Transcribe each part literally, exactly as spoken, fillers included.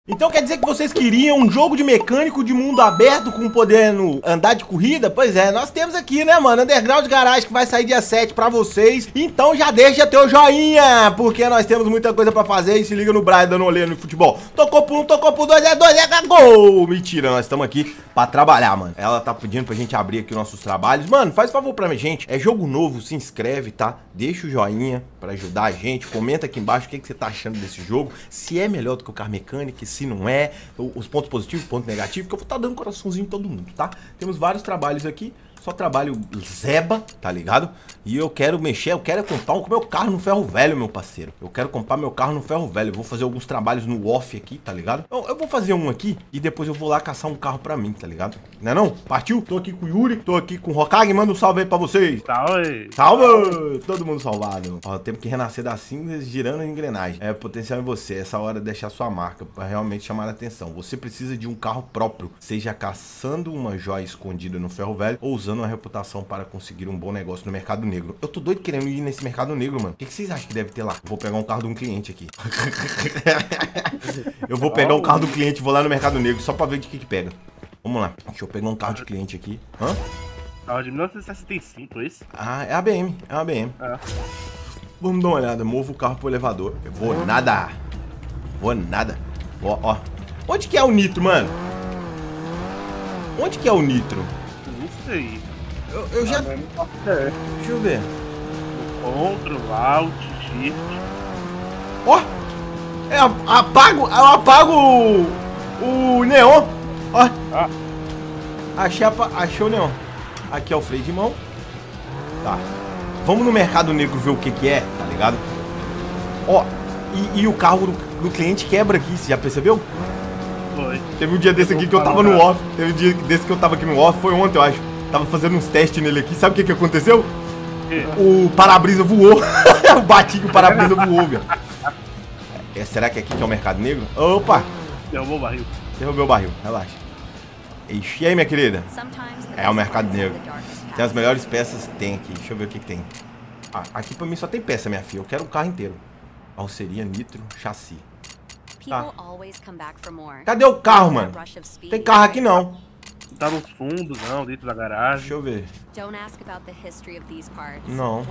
Então quer dizer que vocês queriam um jogo de mecânico de mundo aberto com podendo andar de corrida? Pois é, nós temos aqui, né, mano, Underground Garage, que vai sair dia sete pra vocês. Então já deixa teu joinha, porque nós temos muita coisa pra fazer. E se liga no Brian dando olho no futebol. Tocou por um, tocou por dois, é dois, é gol! Mentira, nós estamos aqui pra trabalhar, mano. Ela tá pedindo pra gente abrir aqui os nossos trabalhos. Mano, faz favor pra mim, gente. É jogo novo, se inscreve, tá? Deixa o joinha pra ajudar a gente. Comenta aqui embaixo o que, que você tá achando desse jogo. Se é melhor do que o Car Mechanic, se não é, os pontos positivos, ponto negativo, que eu vou estar dando coraçãozinho em todo mundo, tá? Temos vários trabalhos aqui, só trabalho zeba, tá ligado? E eu quero mexer, eu quero comprar o meu carro no ferro velho, meu parceiro. Eu quero comprar meu carro no ferro velho. Eu vou fazer alguns trabalhos no off aqui, tá ligado? Eu, eu vou fazer um aqui e depois eu vou lá caçar um carro pra mim, tá ligado? Não é não? Partiu? Tô aqui com o Yuri, tô aqui com o Hokage, manda um salve aí pra vocês. Salve! Salve! Todo mundo salvado. Ó, temos que renascer das cinzas girando a engrenagem. É potencial em você, essa hora de deixar sua marca pra realmente chamar a atenção. Você precisa de um carro próprio, seja caçando uma joia escondida no ferro velho ou usando uma reputação para conseguir um bom negócio no mercado negro. Eu tô doido querendo ir nesse mercado negro, mano. O que, que vocês acham que deve ter lá? Vou pegar um carro de um cliente aqui. Eu vou pegar um carro do cliente, vou lá no mercado negro só pra ver de que que pega. Vamos lá. Deixa eu pegar um carro de cliente aqui. Hã? Carro de mil novecentos e sessenta e cinco, esse? Ah, é a B M. É uma B M. É. Vamos dar uma olhada. Movo o carro pro elevador. Eu vou nada. Vou nada. Ó, ó. Onde que é o nitro, mano? Onde que é o nitro? Não sei. Eu, eu já... É. Deixa eu ver. Ctrl, Alt, Shift. Ó! É, apago, eu apago o, o neon. Ó. Ah. Achei, a, achei o neon. Aqui é o freio de mão. Tá. Vamos no mercado negro ver o que que é, tá ligado? Ó. E, e o carro do, do cliente quebra aqui, você já percebeu? Foi. Teve um dia desse aqui que eu tava no off. Teve um dia desse que eu tava aqui no off. Foi ontem, eu acho. Tava fazendo uns testes nele aqui. Sabe o que que aconteceu? Que? O para-brisa voou. O batinho, o para-brisa voou, velho. É, será que aqui que é o mercado negro? Opa! Derrubou o barril. Derrubei o barril, relaxa. Ixi, e aí, minha querida? É o mercado negro. Tem as melhores peças que tem aqui. Deixa eu ver o que que tem. Ah, aqui pra mim só tem peça, minha filha. Eu quero o carro inteiro. Carroceria, nitro, chassi. Tá. Cadê o carro, mano? Tem carro aqui não. Tá nos fundos, não, dentro da garagem. Deixa eu ver. Não.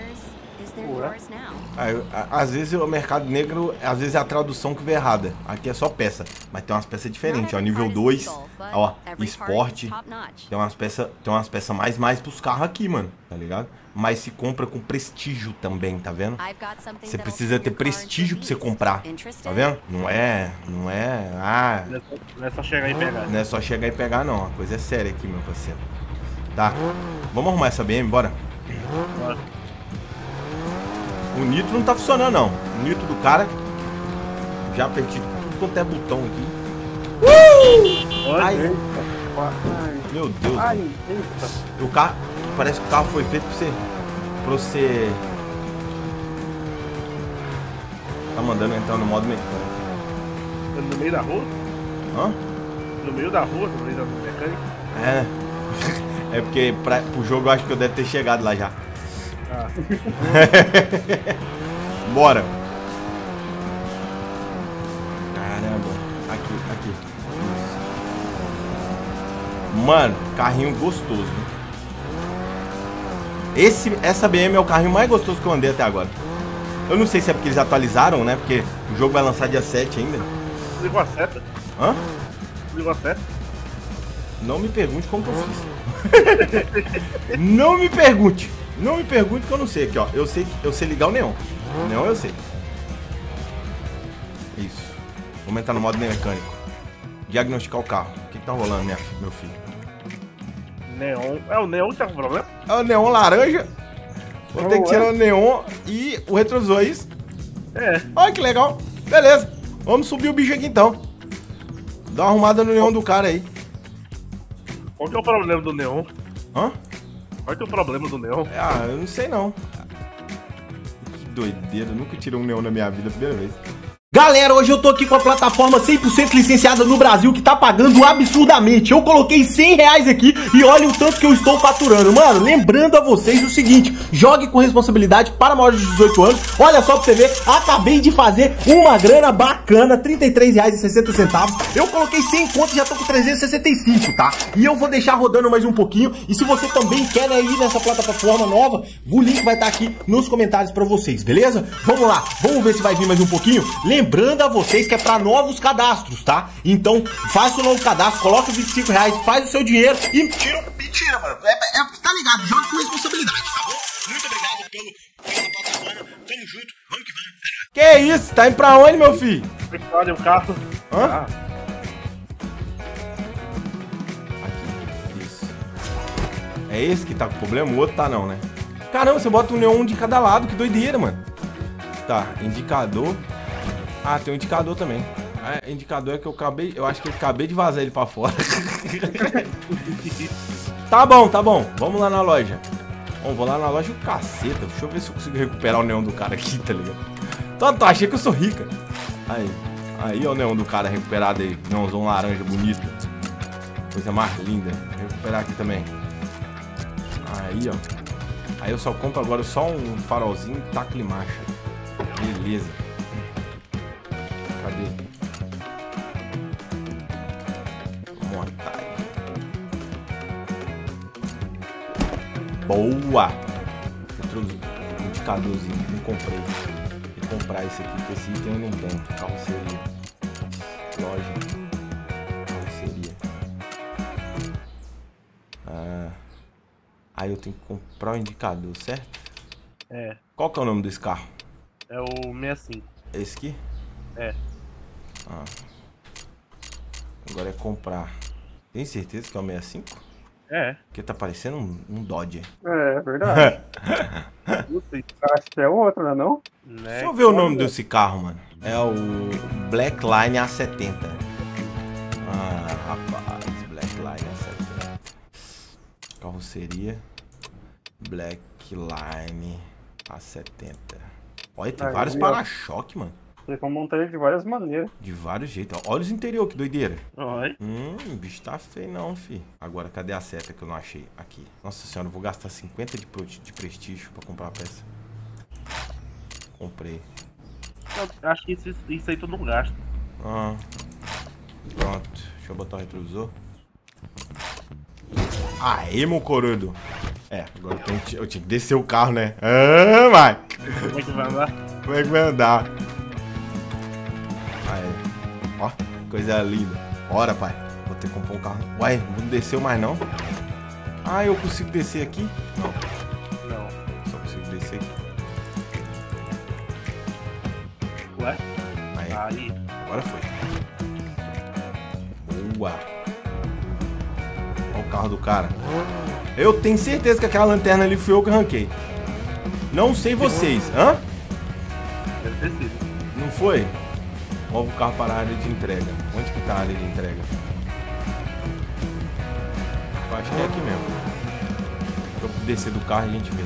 Ah, eu, a, às vezes o mercado negro, às vezes é a tradução que vem errada. Aqui é só peça, mas tem umas peças diferentes, ó, nível dois, ó, esporte. Tem umas peças, tem umas peças mais mais pros carros aqui, mano, tá ligado? Mas se compra com prestígio também, tá vendo? Você precisa ter prestígio pra você comprar, tá vendo? Não é, não é, ah... Não é só chegar e pegar. Não é só chegar e pegar, não, a coisa é séria aqui, meu parceiro. Tá, vamos arrumar essa B M, bora? Bora. O nitro não tá funcionando, não. O nitro do cara. Já apertei tudo quanto é botão aqui. Uh! Ai. Meu Deus. Ai, o carro. Parece que o carro foi feito pra você. Pra você. Tá mandando entrar no modo mecânico. No meio da rua? Hã? No meio da rua, no meio da mecânica? É. É porque pra, pro jogo eu acho que eu deve ter chegado lá já. Ah. Bora. Caramba. Aqui, aqui. Mano, carrinho gostoso, né? Esse, essa B M é o carrinho mais gostoso que eu andei até agora. Eu não sei se é porque eles atualizaram, né? Porque o jogo vai lançar dia sete ainda. Ligou a seta? Hã? Ligou a seta? Não me pergunte como que eu fiz. Não me pergunte. Não me pergunte que eu não sei aqui, ó. Eu sei, eu sei ligar o neon. O neon eu sei. Isso. Vamos entrar no modo mecânico. Diagnosticar o carro. O que, que tá rolando, minha, meu filho? Neon. É o neon que tá com problema? É o neon laranja. Vou ter que tirar o neon e o retrovisor, é isso? É. Olha que legal. Beleza. Vamos subir o bicho aqui então. Dá uma arrumada no neon do cara aí. Qual que é o problema do neon? Hã? Qual que é o problema do neon? Ah, eu não sei não. Que doideira, eu nunca tirei um neon na minha vida, primeira vez. Galera, hoje eu tô aqui com a plataforma cem por cento licenciada no Brasil, que tá pagando absurdamente. Eu coloquei cem reais aqui e olha o tanto que eu estou faturando. Mano, lembrando a vocês o seguinte: jogue com responsabilidade para maiores de dezoito anos. Olha só pra você ver, acabei de fazer uma grana bacana, trinta e três reais e sessenta centavos. Eu coloquei cem conto e já tô com trezentos e sessenta e cinco, tá? E eu vou deixar rodando mais um pouquinho. E se você também quer, né, ir nessa plataforma nova, o link vai estar aqui nos comentários pra vocês, beleza? Vamos lá, vamos ver se vai vir mais um pouquinho. Lembrando a vocês que é pra novos cadastros, tá? Então, faça o novo cadastro, coloca os vinte e cinco reais, faz o seu dinheiro e tira o... Mentira, mano. É, é, tá ligado? Joga com responsabilidade, tá bom? Muito obrigado pelo, pela plataforma. Tamo junto, vamos que vamos. Que isso? Tá indo pra onde, meu filho? Olha o carro. Hã? Ah. Aqui, isso. É esse que tá com problema? O outro tá não, né? Caramba, você bota um neon de cada lado, que doideira, mano. Tá, indicador. Ah, tem um indicador também. Ah, indicador é que eu acabei... Eu acho que eu acabei de vazar ele pra fora. Tá bom, tá bom. Vamos lá na loja. Bom, vou lá na loja, o caceta. Deixa eu ver se eu consigo recuperar o neon do cara aqui, tá ligado? Tanto, achei que eu sou rica. Aí, aí ó o neon do cara recuperado aí. Neonzão laranja bonito. Coisa mais linda. Vou recuperar aqui também. Aí, ó. Aí eu só compro agora só um farolzinho e taco e marcha. Beleza. Cadê? Montar. Boa! Eu trouxe um indicadorzinho. Não comprei. Vou comprar esse aqui, porque esse item eu não tenho. Carroceria. Loja. Carroceria. Ah. Aí eu tenho que comprar o indicador, certo? É. Qual que é o nome desse carro? É o sessenta e cinco. Esse aqui? É. Ah. Agora é comprar. Tem certeza que é o sessenta e cinco? É. Porque tá parecendo um, um Dodge. É, verdade. Não sei. Acho que é outro, né não? Né? Deixa eu ver o nome desse carro, mano. É o Blackline A setenta. Ah, rapaz. Blackline A setenta. Carroceria. Blackline A setenta. Olha, tem Aí, vários ó. para-choque, mano. Tem como montar ele de várias maneiras. De vários jeitos. Olha os interior, que doideira. Oi. Hum, o bicho tá feio não, fi. Agora, cadê a seta que eu não achei? Aqui. Nossa senhora, eu vou gastar cinquenta de, pro- de prestígio pra comprar a peça. Comprei. Eu acho que isso, isso aí tu não gasta. Ah. Pronto. Deixa eu botar o retrovisor. Aê, meu corudo. É, agora eu, tenho que- eu tinha que descer o carro, né? Ah, vai. Como é que vai andar? Como é que vai andar? Aí. Ó, coisa linda. Bora, pai. Vou ter que comprar um carro. Uai, não desceu mais não? Ah, eu consigo descer aqui? Não, Não. só consigo descer aqui. Ué? Aí, Aí. agora foi. Boa. Olha o carro do cara. Eu tenho certeza que aquela lanterna ali foi eu que arranquei. Não sei vocês. Hã? Deve ter sido. Não foi? Move o carro para a área de entrega. Onde que tá a área de entrega? Eu acho que é aqui mesmo. Deixa eu descer do carro e a gente vê.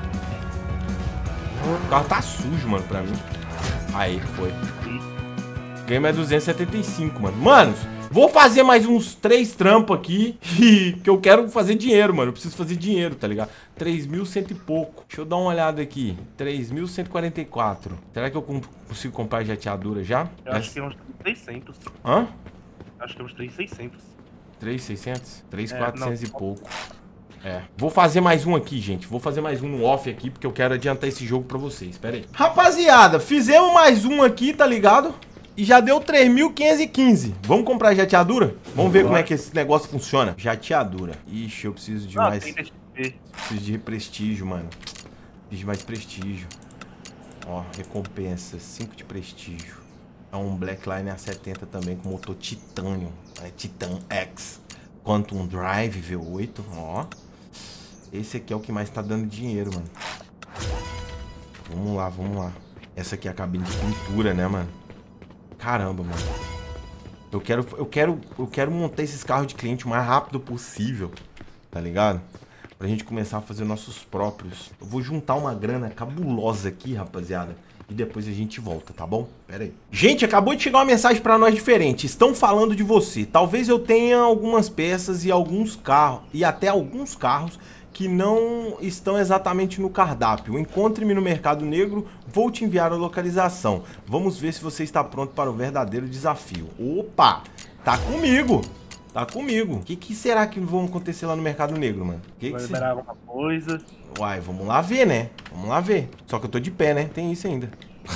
O carro tá sujo, mano, pra mim. Aí, foi. Ganhei mais duzentos e setenta e cinco, mano. Manos, vou fazer mais uns três trampos aqui. Que eu quero fazer dinheiro, mano. Eu preciso fazer dinheiro, tá ligado? três mil cento e pouco. Deixa eu dar uma olhada aqui. três mil cento e quarenta e quatro. Será que eu com- consigo comprar jateadura já? Eu acho que é uns seiscentos. Hã? Acho que é uns três mil e seiscentos. três mil e seiscentos? três mil e É, quatrocentos não. e pouco. É. Vou fazer mais um aqui, gente. Vou fazer mais um no off aqui, porque eu quero adiantar esse jogo pra vocês. Pera aí. Rapaziada, fizemos mais um aqui, tá ligado? E já deu três mil quinhentos e quinze. Vamos comprar jateadura? Vamos ver como é que esse negócio funciona. Jateadura. Ixi, eu preciso de Ah, mais... tem X P. Preciso de prestígio, mano. Preciso de mais prestígio. Ó, recompensa. cinco de prestígio. É um Blackline A setenta também com motor titânio. É Titan X. Quantum Drive V oito. Ó. Esse aqui é o que mais tá dando dinheiro, mano. Vamos lá, vamos lá. Essa aqui é a cabine de pintura, né, mano? Caramba, mano. Eu quero, eu quero, eu quero montar esses carros de cliente o mais rápido possível. Tá ligado? Pra gente começar a fazer nossos próprios. Eu vou juntar uma grana cabulosa aqui, rapaziada. e depois a gente volta, tá bom? Pera aí. Gente, acabou de chegar uma mensagem pra nós diferente. Estão falando de você. Talvez eu tenha algumas peças e alguns carros, e até alguns carros que não estão exatamente no cardápio. Encontre-me no Mercado Negro, vou te enviar a localização. Vamos ver se você está pronto para o verdadeiro desafio. Opa, tá comigo. Tá comigo. O que, que será que vai acontecer lá no Mercado Negro, mano? Que Vai que liberar alguma coisa. Uai, vamos lá ver, né? Vamos lá ver. Só que eu tô de pé, né? Tem isso ainda.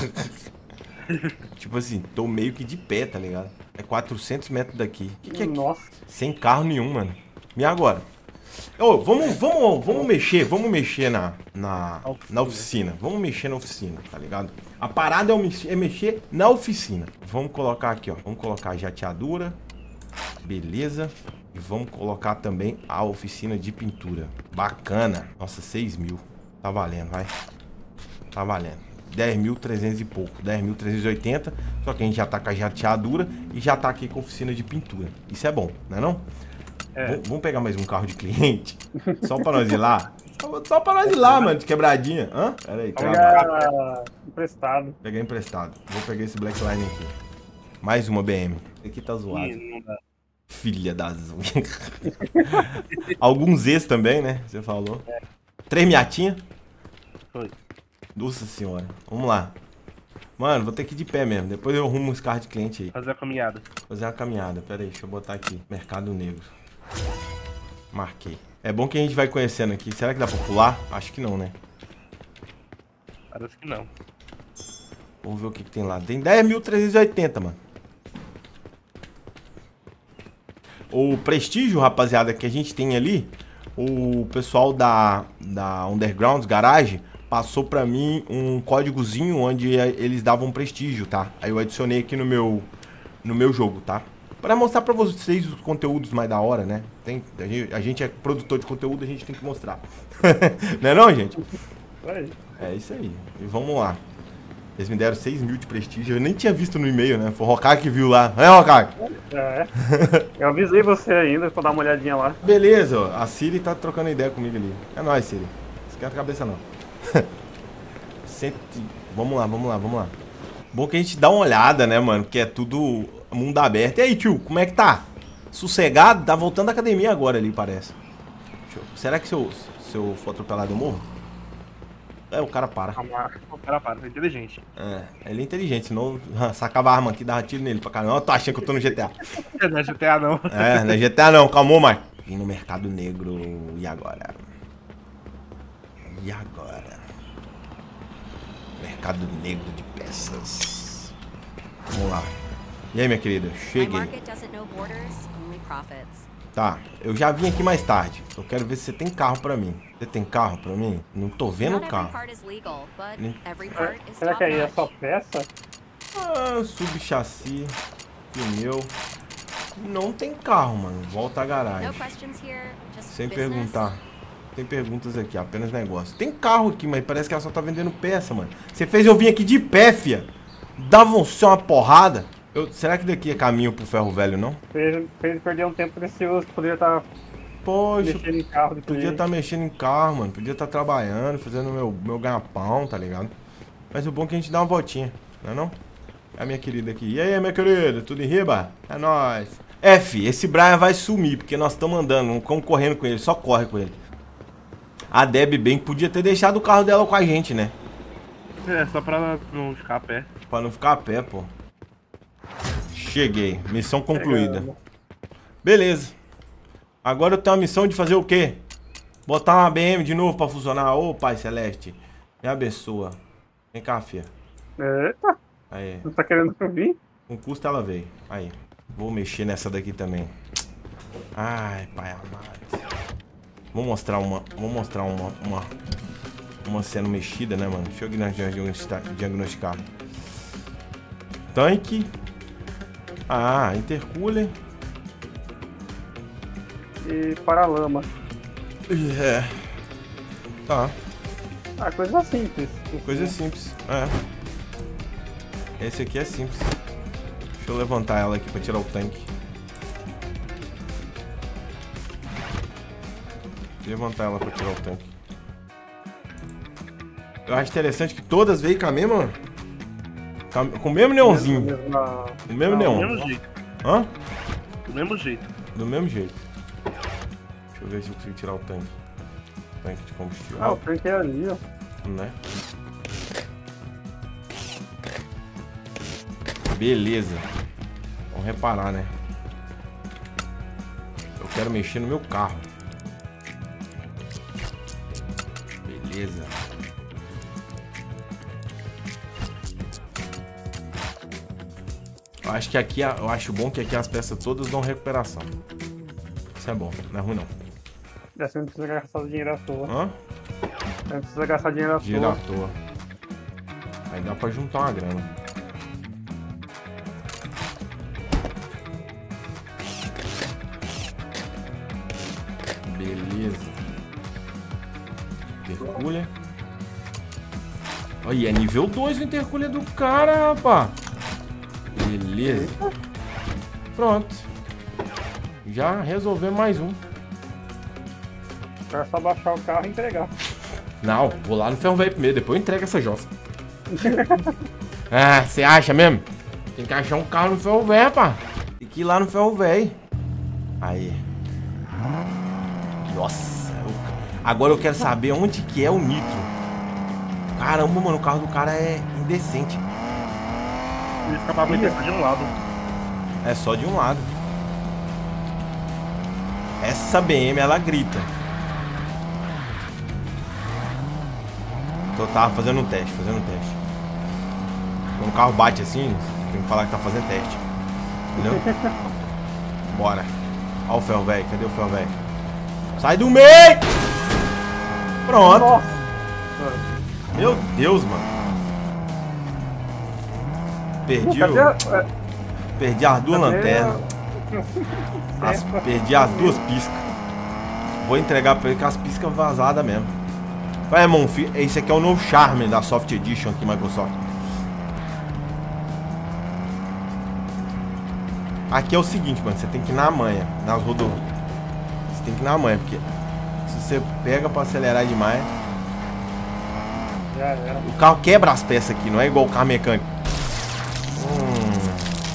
Tipo assim, tô meio que de pé, tá ligado? É quatrocentos metros daqui. O que, que é aqui? Nossa. Sem carro nenhum, mano. E agora? Ô, vamos, vamos, vamos mexer, vamos mexer na, na, na oficina. Vamos mexer na oficina, tá ligado? A parada é, o, é mexer na oficina. Vamos colocar aqui, ó. Vamos colocar a jateadura. Beleza. E vamos colocar também a oficina de pintura. Bacana. Nossa, seis mil. Tá valendo, vai. Tá valendo. dez mil trezentos e pouco. dez mil trezentos e oitenta. Só que a gente já tá com a jateadura e já tá aqui com a oficina de pintura. Isso é bom, não é não? É. Vamos pegar mais um carro de cliente? Só pra nós ir lá? Só pra nós ir lá, mano, de quebradinha. Hã? Pera aí, Pegar emprestado. Pegar emprestado. Vou pegar esse Blackline aqui. Mais uma B M. Esse aqui tá zoado. Ih, não dá. Filha das... Alguns ex também, né? Você falou. É. Três miatinhas? Foi. Nossa senhora. Vamos lá. Mano, vou ter que ir de pé mesmo. Depois eu arrumo uns carros de cliente aí. Fazer a caminhada. Fazer uma caminhada. Pera aí, deixa eu botar aqui. Mercado Negro. Marquei. É bom que a gente vai conhecendo aqui. Será que dá pra pular? Acho que não, né? Parece que não. Vamos ver o que, que tem lá. Tem dez mil trezentos e oitenta, mano. O prestígio, rapaziada, que a gente tem ali, o pessoal da, da Underground Garage passou pra mim um códigozinho onde eles davam prestígio, tá? Aí eu adicionei aqui no meu, no meu jogo, tá? Pra mostrar pra vocês os conteúdos mais da hora, né? Tem, a, gente, a gente é produtor de conteúdo, a gente tem que mostrar. Não é não, gente? É isso aí. E vamos lá. Eles me deram seis mil de prestígio. Eu nem tinha visto no e-mail, né? Foi o Rokag que viu lá. É, Rokag? É. Eu avisei você ainda pra dar uma olhadinha lá. Beleza, ó. A Siri tá trocando ideia comigo ali. É nóis, Siri. Esquenta a cabeça, não. Cento... Vamos lá, vamos lá, vamos lá. Bom que a gente dá uma olhada, né, mano? Porque é tudo mundo aberto. E aí, tio, como é que tá? Sossegado? Tá voltando da academia agora ali, parece. Eu... Será que se eu, se eu for atropelado eu morro? É, o cara para. O cara para, é inteligente. É, ele é inteligente, senão sacava a arma aqui e dava tiro nele pra caramba. Eu tô achando que eu tô no G T A. Não é G T A não. É, não é G T A não, calmou, Mike. Vim no Mercado Negro, e agora? E agora? Mercado Negro de peças. Vamos lá. E aí, minha querida? Cheguei. Tá, eu já vim aqui mais tarde. Eu quero ver se você tem carro pra mim. Você tem carro pra mim? Não tô vendo o carro. Nem... Será que aí é só peça? Ah, sub-chassi, pneu. Não tem carro, mano. Volta à garagem. Sem perguntar. Tem perguntas aqui, apenas negócio. Tem carro aqui, mas parece que ela só tá vendendo peça, mano. Você fez eu vir aqui de pé, fia. Dava só uma porrada. Eu, será que daqui é caminho pro ferro velho, não? Fez, fez perder um tempo precioso, poderia estar tá mexendo em carro. Podia estar tá mexendo em carro, mano. Podia estar tá trabalhando, fazendo meu, meu ganha-pão, tá ligado? Mas o bom é que a gente dá uma voltinha, não é não? É a minha querida aqui. E aí, minha querida? Tudo em riba? É nóis. F, esse Brian vai sumir, porque nós estamos andando, não estamos correndo com ele, só corre com ele. A Deb bem podia ter deixado o carro dela com a gente, né? É, só pra não ficar a pé. Pra não ficar a pé, pô. Cheguei. Missão concluída. Beleza. Agora eu tenho a missão de fazer o quê? Botar uma B M de novo pra funcionar. Ô, Pai Celeste. Me abençoa. Vem cá, fia. Eita. Aí. Não tá querendo vir? Com custo ela veio. Aí. Vou mexer nessa daqui também. Ai, pai amado. Vou mostrar uma... Vou mostrar uma... Uma, uma cena mexida, né, mano? Deixa eu diagnosticar. diagnosticar. Tanque. Ah, intercooler. E paralama. É. Tá. Ah, coisa simples. Coisa simples, é. Esse aqui é simples. Deixa eu levantar ela aqui pra tirar o tanque. Levantar ela pra tirar o tanque. Eu acho interessante que todas veio com a mesma, Com o mesmo neonzinho. Mesma- O mesmo Não, neon. Do mesmo jeito. Hã? Do mesmo jeito. Do mesmo jeito. Deixa eu ver se eu consigo tirar o tanque. Tanque de combustível. Ah, o tanque é ali, ó. Né? Beleza. Vamos reparar, né? Eu quero mexer no meu carro. Beleza. Eu acho que aqui, eu acho bom que aqui as peças todas dão recuperação. Isso é bom, não é ruim não. Você não precisa gastar dinheiro à toa. Hã? Você não precisa gastar dinheiro à Dinheiro à toa. toa. Aí dá pra juntar uma grana. Beleza. Intercooler. Olha, é nível dois o intercooler do cara, rapaz. Beleza. Pronto. Já resolvemos mais um. É só baixar o carro e entregar. Não, vou lá no ferro velho primeiro, depois eu entrego essa jossa. Ah, você acha mesmo? Tem que achar um carro no ferro velho, pá. Tem que ir lá no ferro velho. Aí. Nossa. eu- Agora eu quero saber onde que é o nitro. Caramba, mano, o carro do cara é indecente. E escapamento é só de um lado. É só de um lado. Essa B M, ela grita. Eu tava fazendo um teste, fazendo um teste. Quando o carro bate assim, tem que falar que tá fazendo teste. Entendeu? Bora. Ó o ferro velho, cadê o ferro velho? Sai do meio! Pronto. Nossa! Meu Deus, mano. Perdi, Cadê o... a... é, Perdi as duas cadê lanternas. a- As- Perdi as duas piscas. Vou entregar pra ele com as piscas vazadas mesmo. Vai, irmão, fi- esse aqui é o novo charme da Soft Edition aqui, Microsoft. Aqui é o seguinte, mano, você tem que ir na manha, nas rodovias. Você tem que ir na manha, porque se você pega pra acelerar demais, Já era. o carro quebra as peças aqui, não é igual o carro mecânico. Hum.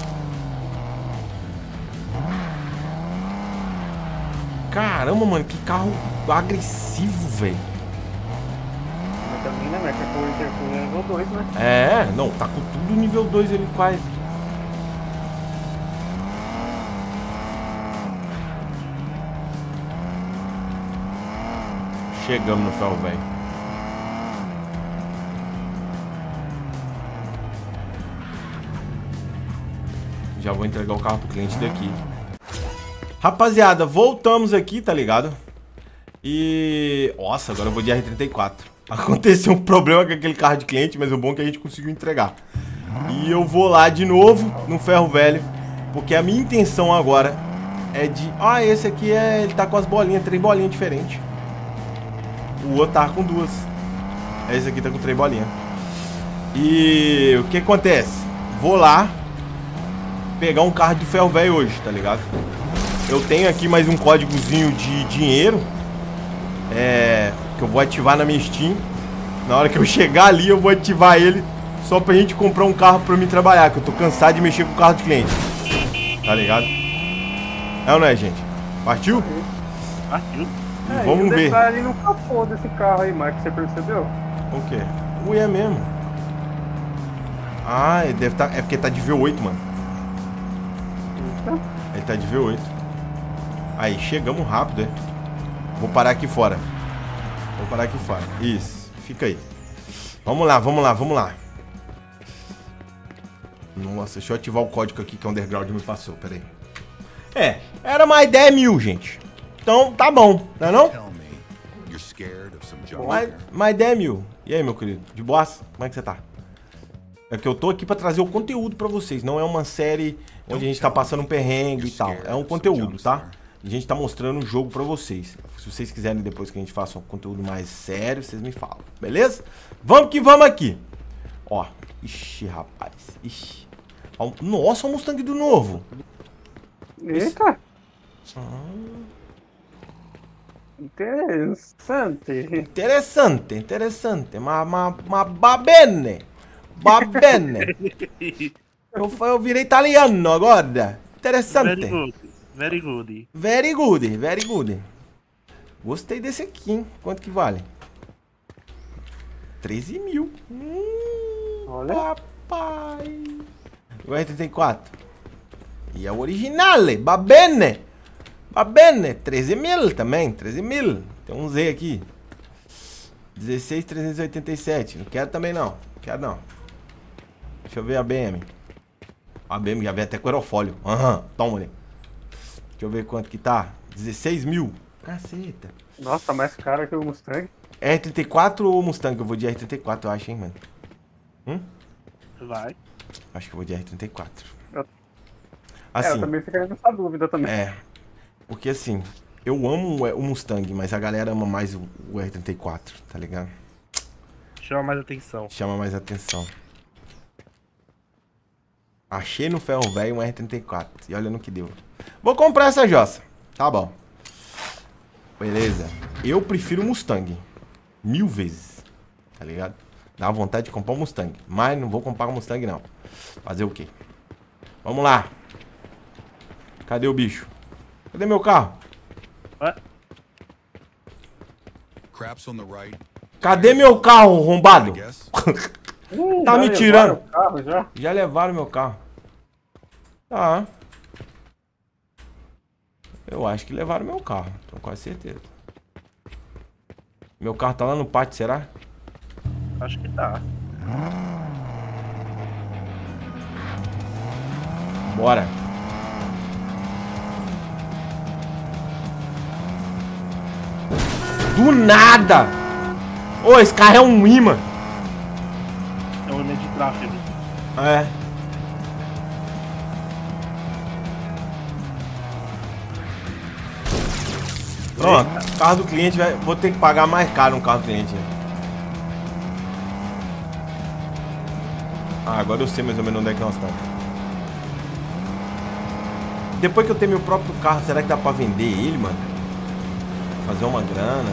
Caramba, mano, que carro agressivo, velho. Mas também, né, Meca? Com o intercooler nível dois, né? É, não, tá com tudo nível dois ele quase. Chegamos no ferro velho. Já vou entregar o carro pro cliente daqui. Rapaziada, voltamos aqui, tá ligado? E... Nossa, agora eu vou de R trinta e quatro. Aconteceu um problema com aquele carro de cliente, mas o bom é que a gente conseguiu entregar. E eu vou lá de novo no ferro velho, porque a minha intenção agora é de... Ah, esse aqui é... Ele tá com as bolinhas, três bolinhas diferentes. O outro tá com duas. Esse aqui tá com três bolinhas. E o que acontece? Vou lá pegar um carro de ferro velho hoje, tá ligado? Eu tenho aqui mais um códigozinho de dinheiro, é, que eu vou ativar na minha Steam. Na hora que eu chegar ali eu vou ativar ele, só pra gente comprar um carro pra mim trabalhar, que eu tô cansado de mexer com o carro de cliente. Tá ligado? É ou não é, gente? Partiu? Partiu. E É, vamos e o ver. detalhe no capô desse carro aí, Marcos, você percebeu? O quê? Ui, é mesmo. Ah, ele deve tá... É porque tá de V oito, mano. Eita. Ele tá de V oito. Aí, chegamos rápido, é. Vou parar aqui fora. Vou parar aqui fora. Isso, fica aí. Vamos lá, vamos lá, vamos lá. Nossa, deixa eu ativar o código aqui que o Underground me passou, pera aí. É, era mais dez mil, gente. Então, tá bom, não é não? Mais, mais dez mil. E aí, meu querido? De boas? Como é que você tá? É que eu tô aqui pra trazer o conteúdo pra vocês. Não é uma série onde a gente tá passando um perrengue e tal. É um conteúdo, tá? A gente tá mostrando o jogo pra vocês. Se vocês quiserem depois que a gente faça um conteúdo mais sério, vocês me falam, beleza? Vamos que vamos aqui. Ó, ixi, rapaz. Ixi. Ó, nossa, o Mustang do novo. Eita! Ah, Interessante. interessante, interessante. Ma, ma, ma va bene. Va bene. Eu, eu virei italiano agora. Interessante. Very good. Very good. Very good, very good. Gostei desse aqui, hein? Quanto que vale? treze mil. Hum, Olha. Papai. O R trinta e quatro. E é o original, va bene. Va bene. treze mil também, treze mil. Tem um Z aqui. dezesseis mil trezentos e oitenta e sete. Não quero também não. Não quero não. Deixa eu ver a B M. A B M já vem até com aerofólio. Aham, toma ali. Deixa eu ver quanto que tá. dezesseis mil. Caceta. Nossa, tá mais caro que o Mustang. R trinta e quatro ou Mustang? Eu vou de R trinta e quatro, eu acho, hein, mano. Hum? Vai. Acho que eu vou de R trinta e quatro. Eu... Assim, É, eu também ficaria nessa dúvida também. é. Porque assim, eu amo o Mustang, mas a galera ama mais o, o R trinta e quatro, tá ligado? Chama mais atenção. Chama mais atenção. Achei no ferro velho um R trinta e quatro. E olha no que deu. Vou comprar essa jossa. Tá bom. Beleza. Eu prefiro o Mustang. Mil vezes. Tá ligado? Dá vontade de comprar um Mustang. Mas não vou comprar um Mustang, não. Fazer o quê? Vamos lá. Cadê o bicho? Cadê meu carro? Ué? Cadê meu carro, arrombado? Hum, Tá já me levaram tirando. o carro, já? Já levaram meu carro. Tá. Eu acho que levaram meu carro. Tenho quase certeza. Meu carro tá lá no pátio, será? Acho que tá. Bora. Do nada! Ô, esse carro é um imã. É um elemento de tráfego. É. Pronto, carro do cliente, vai, vou ter que pagar mais caro um carro do cliente. Ah, agora eu sei mais ou menos onde é que nós estamos. Depois que eu ter meu próprio carro, será que dá pra vender ele, mano? Fazer uma grana.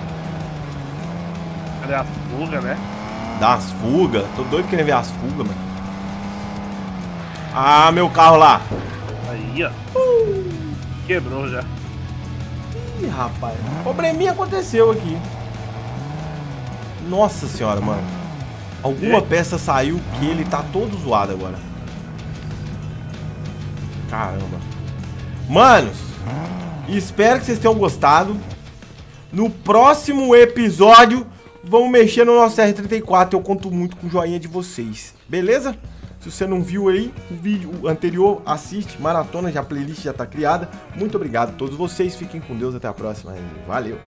Cadê a fuga, né? Dar as fugas. Tô doido querendo ver as fugas, mano. Ah, meu carro lá. Aí, ó. Quebrou já. Ih, rapaz. Probleminha aconteceu aqui. Nossa senhora, mano. Alguma peça saiu que ele tá todo zoado agora. Caramba. Manos, espero que vocês tenham gostado. No próximo episódio, vamos mexer no nosso R trinta e quatro. Eu conto muito com o joinha de vocês. Beleza? Se você não viu aí o vídeo anterior, assiste, maratona, já a playlist já tá criada. Muito obrigado a todos vocês. Fiquem com Deus, até a próxima. Valeu!